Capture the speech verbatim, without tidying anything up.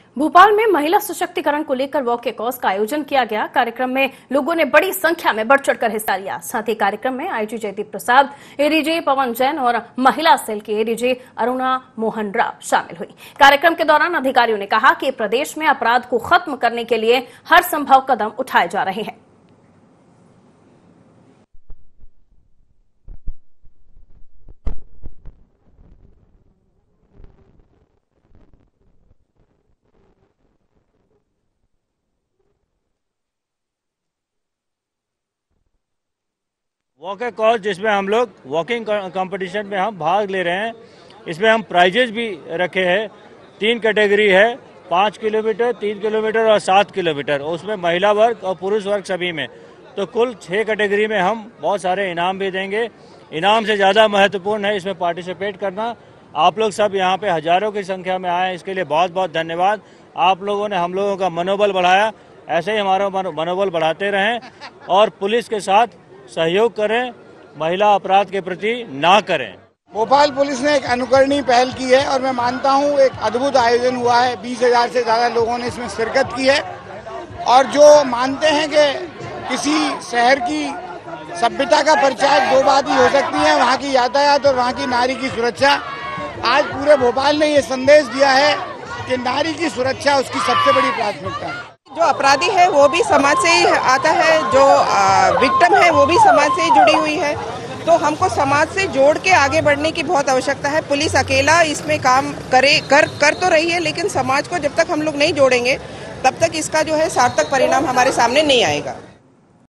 भोपाल में महिला सशक्तिकरण को लेकर वॉक ए कॉज का आयोजन किया गया। कार्यक्रम में लोगों ने बड़ी संख्या में बढ़ चढ़कर हिस्सा लिया। साथ ही कार्यक्रम में आईजी जयदीप प्रसाद, एडीजी पवन जैन और महिला सेल की एडीजी अरुणा मोहन राव शामिल हुई। कार्यक्रम के दौरान अधिकारियों ने कहा कि प्रदेश में अपराध को खत्म करने के लिए हर संभव कदम उठाए जा रहे हैं। वॉक ए कॉज जिसमें हम लोग वॉकिंग कंपटीशन में हम भाग ले रहे हैं। इसमें हम प्राइजेज भी रखे हैं। तीन कैटेगरी है, पाँच किलोमीटर, तीन किलोमीटर और सात किलोमीटर। उसमें महिला वर्ग और पुरुष वर्ग सभी में, तो कुल छः कैटेगरी में हम बहुत सारे इनाम भी देंगे। इनाम से ज़्यादा महत्वपूर्ण है इसमें पार्टिसिपेट करना। आप लोग सब यहाँ पे हजारों की संख्या में आए, इसके लिए बहुत बहुत धन्यवाद। आप लोगों ने हम लोगों का मनोबल बढ़ाया, ऐसे ही हमारा मनोबल बढ़ाते रहें और पुलिस के साथ सहयोग करें, महिला अपराध के प्रति ना करें। भोपाल पुलिस ने एक अनुकरणीय पहल की है और मैं मानता हूं एक अद्भुत आयोजन हुआ है। बीस हजार से ज्यादा लोगों ने इसमें शिरकत की है और जो मानते हैं कि किसी शहर की सभ्यता का परिचय दो बात ही हो सकती है, वहां की यातायात और वहां की नारी की सुरक्षा। आज पूरे भोपाल ने ये संदेश दिया है कि नारी की सुरक्षा उसकी सबसे बड़ी प्राथमिकता है। जो अपराधी है वो भी समाज से ही आता है, जो विक्टिम है वो भी समाज से ही जुड़ी हुई है। तो हमको समाज से जोड़ के आगे बढ़ने की बहुत आवश्यकता है। पुलिस अकेला इसमें काम करे कर कर तो रही है, लेकिन समाज को जब तक हम लोग नहीं जोड़ेंगे तब तक इसका जो है सार्थक परिणाम हमारे सामने नहीं आएगा।